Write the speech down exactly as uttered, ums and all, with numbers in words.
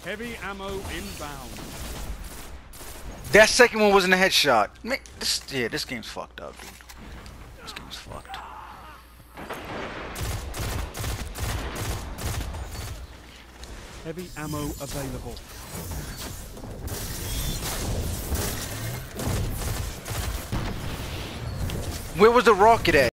Heavy ammo inbound. That second one wasn't a headshot. Man, this, yeah, this game's fucked up, dude. This game's fucked. Heavy ammo available. Where was the rocket at?